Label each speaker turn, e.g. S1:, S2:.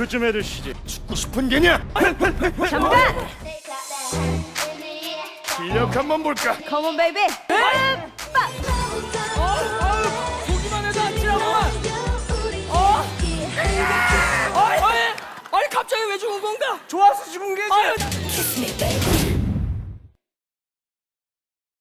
S1: 그 좀 해주시지. 죽고 싶은 게냐?
S2: 잠깐!
S1: 실력 한번 볼까?
S2: Come on, baby!
S3: 보기만 해도 아찔하구만. 아니 갑자기 왜 죽은 건가?
S1: 좋아서 죽은 게지.